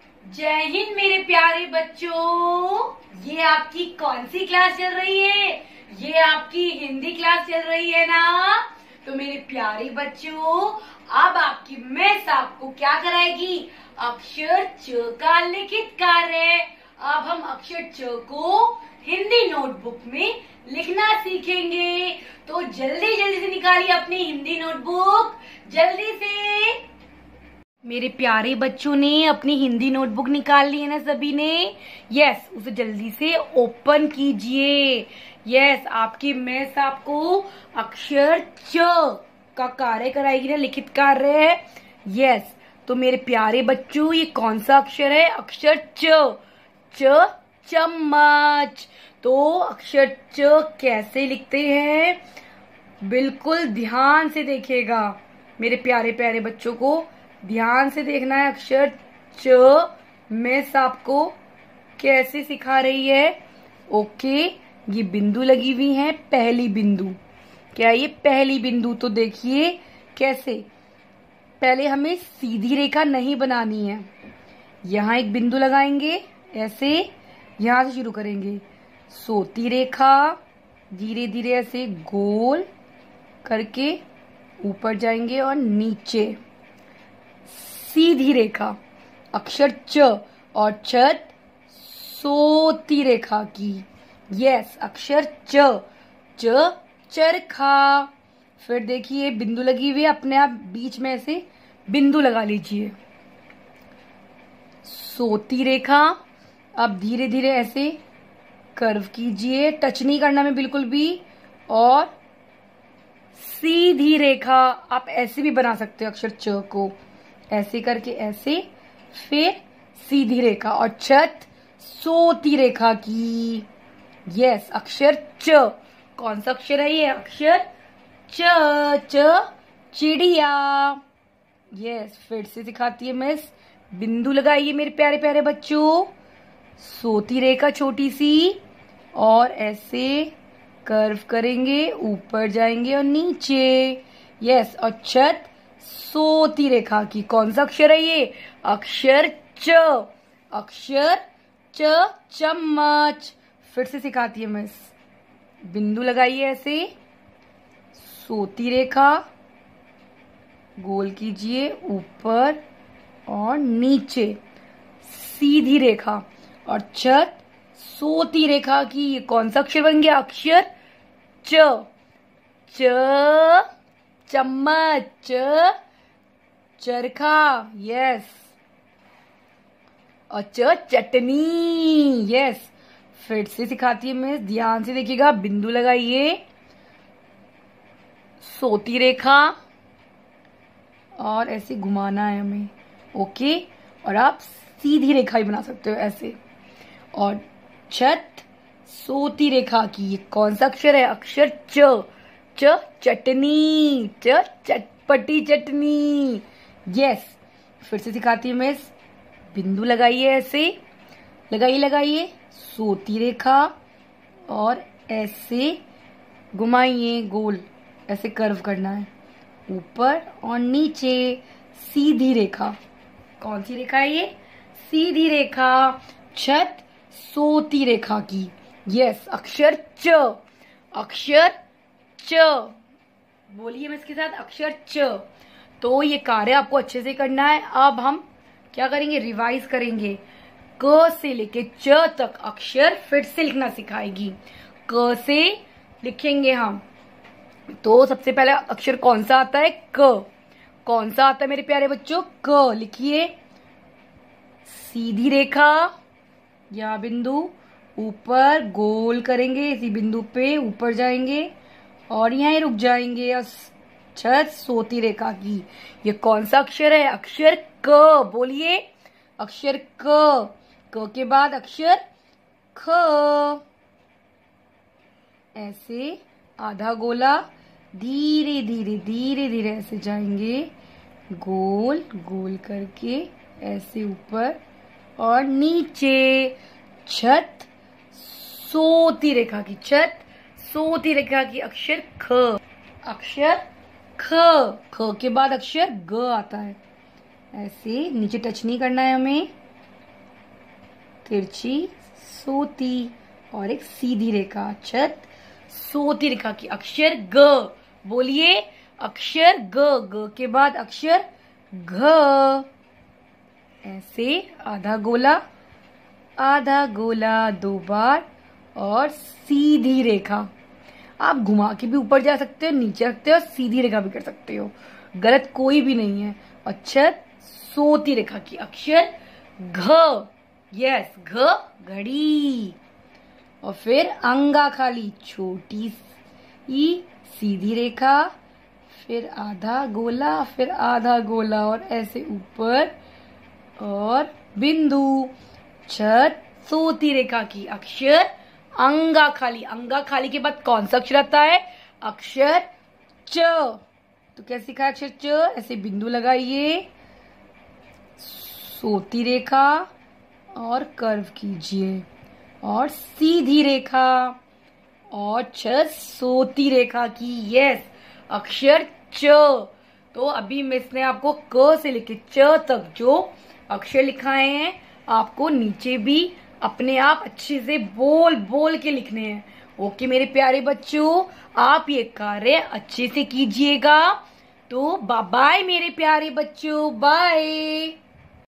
जय हिंद मेरे प्यारे बच्चों। ये आपकी कौन सी क्लास चल रही है? ये आपकी हिंदी क्लास चल रही है ना। तो मेरे प्यारे बच्चों, अब आपकी मिस आपको क्या कराएगी? अक्षर च का लिखित कार्य। अब हम अक्षर च को हिंदी नोटबुक में लिखना सीखेंगे। तो जल्दी जल्दी से निकालिए अपनी हिंदी नोटबुक, जल्दी से। मेरे प्यारे बच्चों ने अपनी हिंदी नोटबुक निकाल ली है ना सभी ने? यस, उसे जल्दी से ओपन कीजिए। यस, आपकी मिस आपको अक्षर च का कार्य कराएगी ना, लिखित कार्य है। यस, तो मेरे प्यारे बच्चों, ये कौन सा अक्षर है? अक्षर च। च चम्मच। तो अक्षर च कैसे लिखते हैं? बिल्कुल ध्यान से देखिएगा मेरे प्यारे प्यारे बच्चों को, ध्यान से देखना है। अक्षर च मिस आपको कैसे सिखा रही है। ओके, ये बिंदु लगी हुई है, पहली बिंदु। क्या ये पहली बिंदु? तो देखिए कैसे। पहले हमें सीधी रेखा नहीं बनानी है। यहाँ एक बिंदु लगाएंगे, ऐसे यहाँ से शुरू करेंगे। सोती रेखा, धीरे धीरे ऐसे गोल करके ऊपर जाएंगे और नीचे सीधी रेखा। अक्षर च और छत सोती रेखा की। यस, अक्षर च। च चरखा। फिर देखिए बिंदु लगी हुई है, अपने आप बीच में ऐसे बिंदु लगा लीजिए। सोती रेखा। अब धीरे धीरे ऐसे कर्व कीजिए, टच नहीं करना में बिल्कुल भी। और सीधी रेखा, आप ऐसे भी बना सकते हो अक्षर च को, ऐसे करके ऐसे, फिर सीधी रेखा और छत सोती रेखा की। यस, अक्षर च। कौन सा अक्षर है ये? अक्षर च। च चिड़िया। यस, फिर से दिखाती है मिस। बिंदु लगाइए मेरे प्यारे प्यारे बच्चों, सोती रेखा छोटी सी, और ऐसे कर्व करेंगे, ऊपर जाएंगे और नीचे। यस, और छत सोती रेखा की। कौन सा अक्षर है ये? अक्षर च। अक्षर च चम्मच। फिर से सिखाती है मिस। बिंदु लगाइए ऐसे, सोती रेखा गोल कीजिए, ऊपर और नीचे सीधी रेखा और छत सोती रेखा की। ये कौन सा अक्षर बन गया? अक्षर च। च चम्मच। च चरखा। यस, और च चटनी। यस, फिर से सिखाती है मिस, ध्यान से देखिएगा। बिंदु लगाइए, सोती रेखा, और ऐसे घुमाना है हमें। ओके, और आप सीधी रेखा भी बना सकते हो ऐसे। और छत सोती रेखा की। ये कौन सा अक्षर है? अक्षर च। च चटनी। च चटपटी चटनी। यस, फिर से सिखाती हूँ मिस। बिंदु लगाइए ऐसे, लगाइए लगाइए, सोती रेखा, और ऐसे घुमाइए गोल, ऐसे कर्व करना है, ऊपर और नीचे सीधी रेखा। कौन सी रेखा है ये? सीधी रेखा। छत सोती रेखा की। यस, अक्षर च। अक्षर च। बोलिए मैं इसके साथ, अक्षर च। तो ये कार्य आपको अच्छे से करना है। अब हम क्या करेंगे? रिवाइज करेंगे। क से लेके च तक अक्षर फिर से लिखना सिखाएगी। क से लिखेंगे हम, तो सबसे पहला अक्षर कौन सा आता है? क। कौन सा आता है मेरे प्यारे बच्चों? क। लिखिए, सीधी रेखा, या बिंदु, ऊपर गोल करेंगे, इसी बिंदु पे ऊपर जाएंगे और यहीं रुक जाएंगे। और छत सोती रेखा की। ये कौन सा अक्षर है? अक्षर क। बोलिए, अक्षर क। क के बाद अक्षर ख। ऐसे आधा गोला, धीरे धीरे धीरे धीरे ऐसे जाएंगे, गोल गोल करके ऐसे ऊपर और नीचे। छत सोती रेखा की। छत सोती रेखा की। अक्षर ख। अक्षर ख। ख के बाद अक्षर ग आता है। ऐसे नीचे टच नहीं करना है हमें, तिरछी सोती और एक सीधी रेखा, छत सोती रेखा की। अक्षर ग, बोलिए अक्षर ग, ग के बाद अक्षर घ। ऐसे आधा गोला 2 बार और सीधी रेखा। आप घुमा के भी ऊपर जा सकते हो, नीचे रखते हो, सीधी रेखा भी कर सकते हो, गलत कोई भी नहीं है। अक्षर सोती रेखा की, अक्षर घ, यस घ, घड़ी। और फिर अंगा खाली, छोटी सी सीधी रेखा, फिर आधा गोला, फिर आधा गोला और ऐसे ऊपर और बिंदु। छत सोती रेखा की, अक्षर अंगा खाली। अंगा खाली के बाद कौन सा अक्षर आता है? अक्षर च। तो कैसे लिखा है अक्षर च? ऐसे बिंदु लगाइए, सोती रेखा और कर्व कीजिए और सीधी रेखा और छत सोती रेखा की, यस अक्षर च। तो अभी मिस ने आपको क से लेके च तक जो अक्षर लिखाए हैं आपको नीचे भी अपने आप अच्छे से बोल बोल के लिखने हैं। ओके मेरे प्यारे बच्चों, आप ये कार्य अच्छे से कीजिएगा। तो बाय बाय मेरे प्यारे बच्चों, बाय।